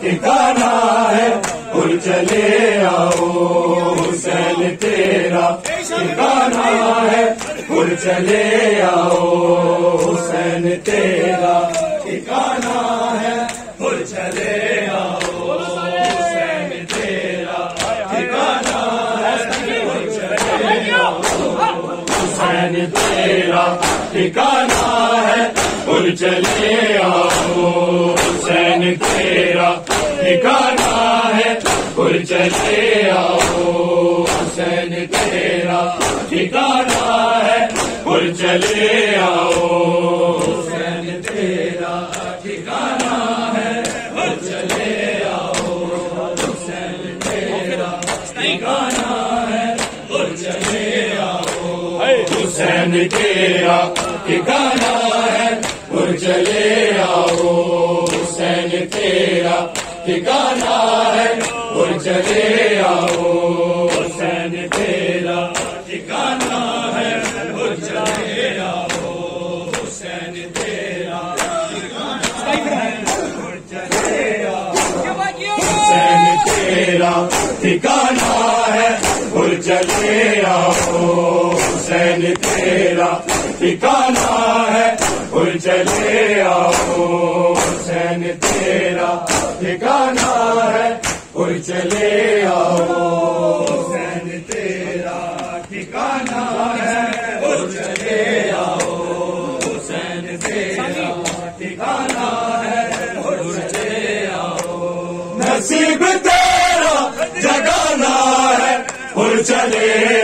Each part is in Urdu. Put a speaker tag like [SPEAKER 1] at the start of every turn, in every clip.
[SPEAKER 1] ٹھکانا ہے، اور چلے آؤ حسین تیرا ٹھکانا ہے، اور چلے آؤ حسین تیرا ٹھکانا ہے، اور چلے آؤ حسین تیرا ٹھکانا ہے، اور چلے آؤ حسین تیرا ٹھکانا ہے، اور چلے آؤ حسین تیرا ٹھکانا ہے، اور چلے آؤ حسین تیرا ٹھکانا ہے، اور چلے آؤ حسین تیرا ٹھکانا ہے، اور چلے آؤ حسین تیرا ٹھکانا ہے، اور چلے آؤ حسین تیرا ٹھکانا ہے، اور چلے آؤ حسین تیرا ٹھکانا ہے، اور چلے آؤ حسین تیرا ٹھکانا ہے، اور چلے آؤ حسین تیرا ٹھکانا ہے، اور چلے آؤ حسین تیرا ٹھکانا ہے، اور چلے آؤ حسین تیرا ٹھکانا ہے، اور چلے آؤ حسین تیرا ٹھکانا ہے، اور چلے آؤ حسین تیرا ٹھکانا ہے، اور چلے آؤ حسین تیرا ٹھکانا ہے، اور چلے آؤ نصیب تیرا جگانا ہے، اور چلے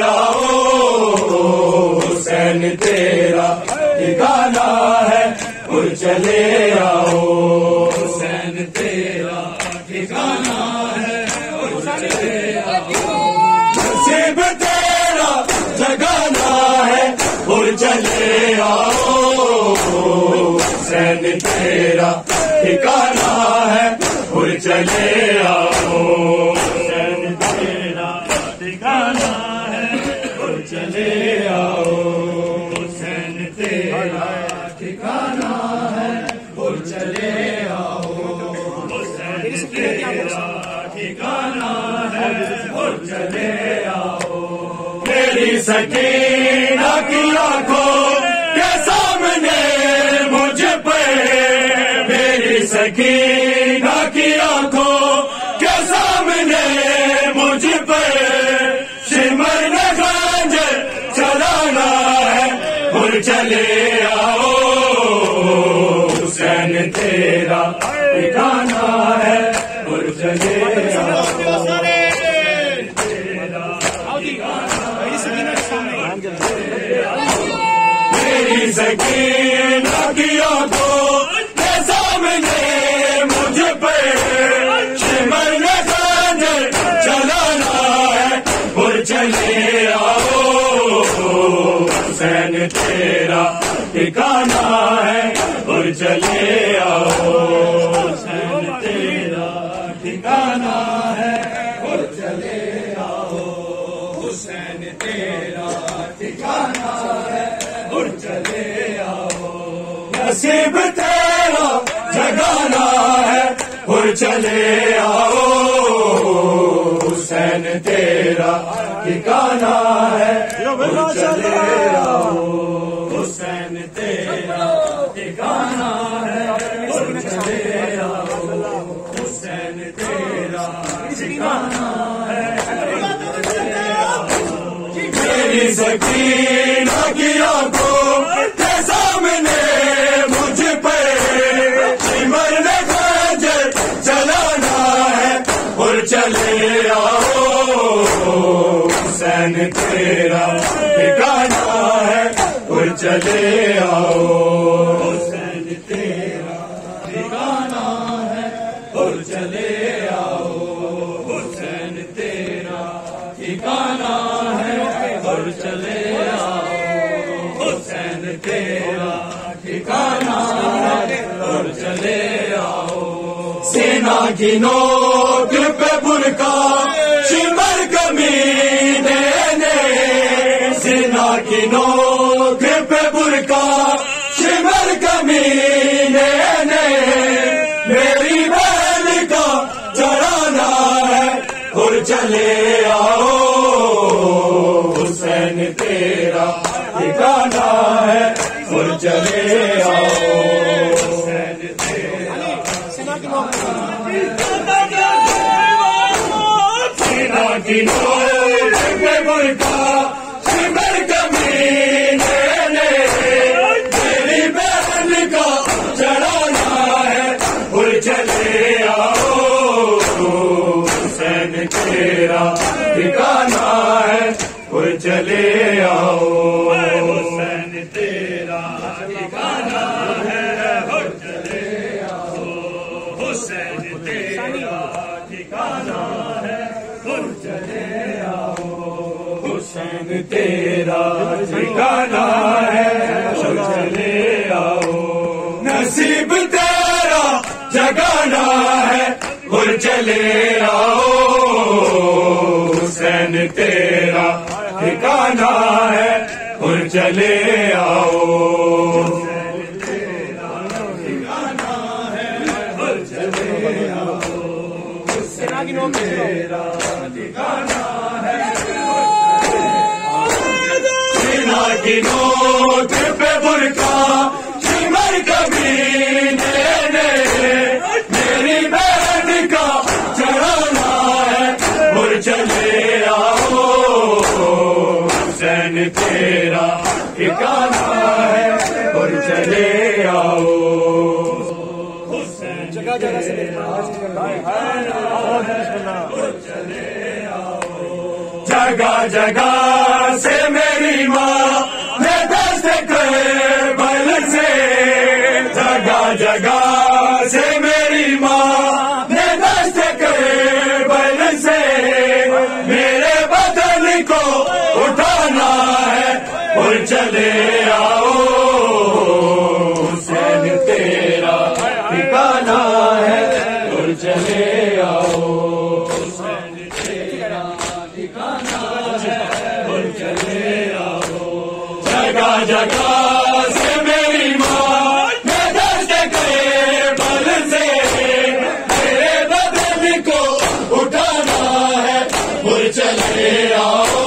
[SPEAKER 1] آؤ حسین تیرا ٹھکانا ہے، اور چلے آؤ حسین تیرا ٹھکانا ہے، اور چلے آؤ نصیب تیرا جگانا ہے، اور چلے آؤ حسین تیرا ٹھکانا ہے، اور چلے آؤ حسین تیرا ٹھکانا ہے، اور چلے آؤ حسین تیرا ٹھکانا ہے، اور چلے آؤ حسین تیرا ٹھکانا ہے، اور چلے آؤ میری سکینہ کی آنکھوں کے سامنے مجھ پہ، میری سکینہ کی آنکھوں کے سامنے مجھ پہ سمر نے خنجر چلانا ہے، اور چلے آؤ حسین تیرا ٹھکانا ہے، اور چلے آؤ میری سکینہ کی آنکھوں کے سامنے مجھ پہ سمر نے خنجر چلانا ہے، اور چلے آؤ حسین تیرا ٹھکانا ہے، اور چلے آؤ حسین تیرا ٹھکانا ہے، اور چلے آؤ حسین تیرا ٹھکانا ہے، اور چلے آؤ نصیب تیرا جگانا ہے، اور چلے آؤ حسین تیرا ٹھکانا ہے، اور چلے آؤ حسین تیرا ٹھکانا ہے، اور چلے آؤ حسین تیرا ٹھکانا ہے، اور چلے آؤ میری سکینہ کی آنکھوں کے سامنے مجھ پہ سمر نے خنجر چلانا ہے، اور چلے آؤ حسین تیرا ٹھکانا ہے، اور چلے آؤ حسین تیرا ٹھکانا ہے، اور چلے آؤ حسین تیرا ٹھکانا ہے، اور چلے آؤ حسین تیرا ٹھکانا ہے، اور چلے آؤ سینہ کی نوک پہ برقع سمر کمینے نے، سینہ کی نوک پہ برقع سمر کمینے نے میری بہن کا چلے آؤ حسین تیرا ٹھکانہ ہے اور چلے آؤ حسین تیرا سینا کی نوک پہ برقع سمر کمینے نے میری بہن کا چڑھانا ہے اور چلے آؤ حسین تیرا ٹھکانہ ہے اور چلے آؤ حسین تیرا ٹھکانہ ہے اور چلے آؤ حسین تیرا ٹھکانہ ہے اور چلے آؤ حسین تیرا ٹھکانہ ہے اور چلے آؤ نصیب تیرا جگانا ہے اور چلے آؤ حسین تیرا ٹھکانہ ہے اور چلے آؤ حسین تیرا ٹھکانہ ہے اور چلے آؤ حسین تیرا ٹھکانہ ہے سینا کی نوک پہ برقع سمر کمینے نے میری بہن کا چڑھانا ہے اور چلے آؤ حسین تیرا ٹھکانہ ہے اور چلے آؤ حسین جگہ جگہ سے جگہ جگہ سے میری ماں نے دست کربل سے جگہ جگہ سے میری ماں نے دست کربل سے میرے بدن کو اٹھانا ہے اور چلے آؤ حسین تیرا ٹھکانہ ہے اور چلے آؤ حسین تیرا ٹھکانہ ہے اور چلے آؤ جگہ جگہ سے میری ماں نے دست کربل سے میرے بدن کو اٹھانا ہے اور چلے آؤ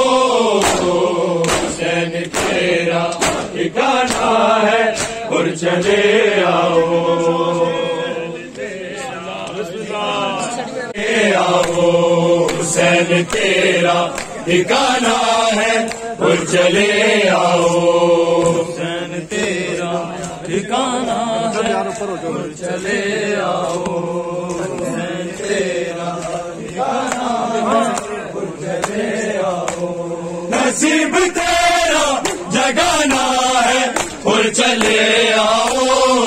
[SPEAKER 1] حسین تیرا ٹھکانہ ہے اور چلے آؤ حسین تیرا ٹھکانہ ہے اور چلے آؤ حسین تیرا ٹھکانہ ہے اور چلے آؤ حسین تیرا ٹھکانہ ہے اور چلے آؤ نصیب تیرا جگانا ہے اور چلے آؤ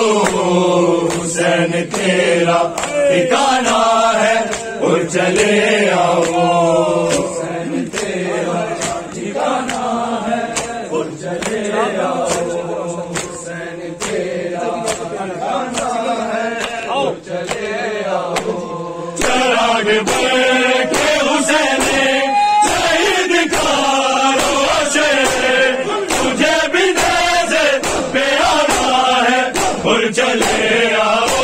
[SPEAKER 1] حسین تیرا ٹھکانہ ہے اور چلے آؤ حسین تیرا ٹھکانہ ہے اور چلے آؤ حسین تیرا ٹھکانہ ہے اور چلے آؤ چراغ بھر کے حسین شہید کا روشن تجھے بھی نظر پہ آنا ہے اور چلے آؤ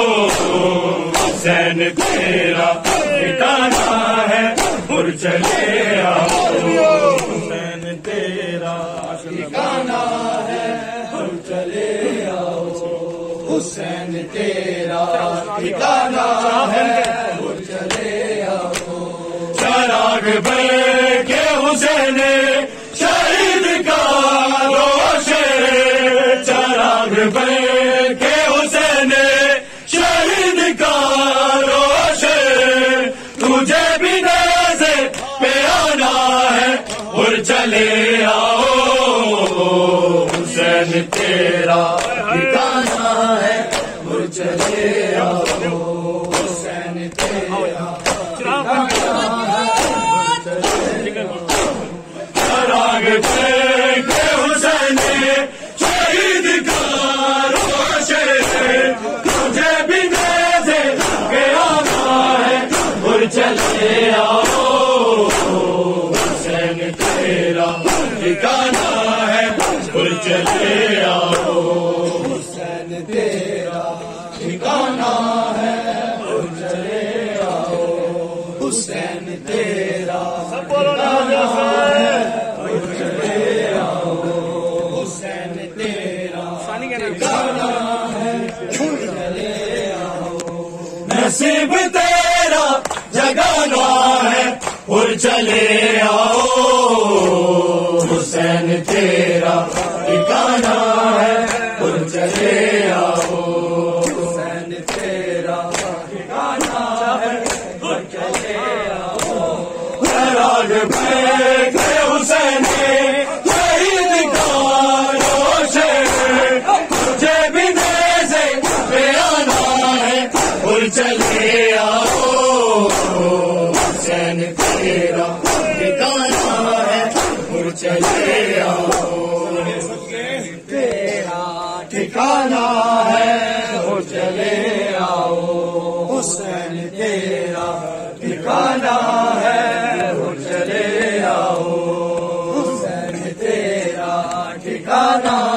[SPEAKER 1] حسین تیرا ٹھکانہ ہے اور چلے آؤ حسین تیرا ٹھکانہ ہے اور چلے آؤ حسین تیرا ٹھکانہ ہے اور چلے آؤ چراغ بھر کے حسین شہید کا روشن چراغ بھر کے حسین شہید کا روشن تجھے بھی نظر پہ آنا ہے اور چلے آؤ حسین تیرا ٹھکانہ ہے اور چلے آؤ حسین تیرا ٹھکانہ ہے چراغ بھر کے حسین شہید کا روشن تجھے بھی نظر پہ آنا ہے اور چلے آؤ حسین تیرا ٹھکانہ ہے اور چلے آؤ حسین تیرا ٹھکانہ ہے اور چلے آؤ حسین تیرا حسین تیرا نصیب تیرا جگانا ہے اور چلے آؤ حسین تیرا ٹھکانا ہے اور چلے آؤ حسین تیرا ٹھکانا ہے اور چلے آؤ راگ پھینک حسین شہید کا روشن تجھے بھی نیزے پہ آنا ہے اور چلے آؤ حسین تیرا ٹھکانا ہے اور چلے آؤ تیرا ٹھکانا ہے اور چلے آؤ حسین تیرا ٹھکانا ہے اور چلے آؤ حسین تیرا ٹھکانا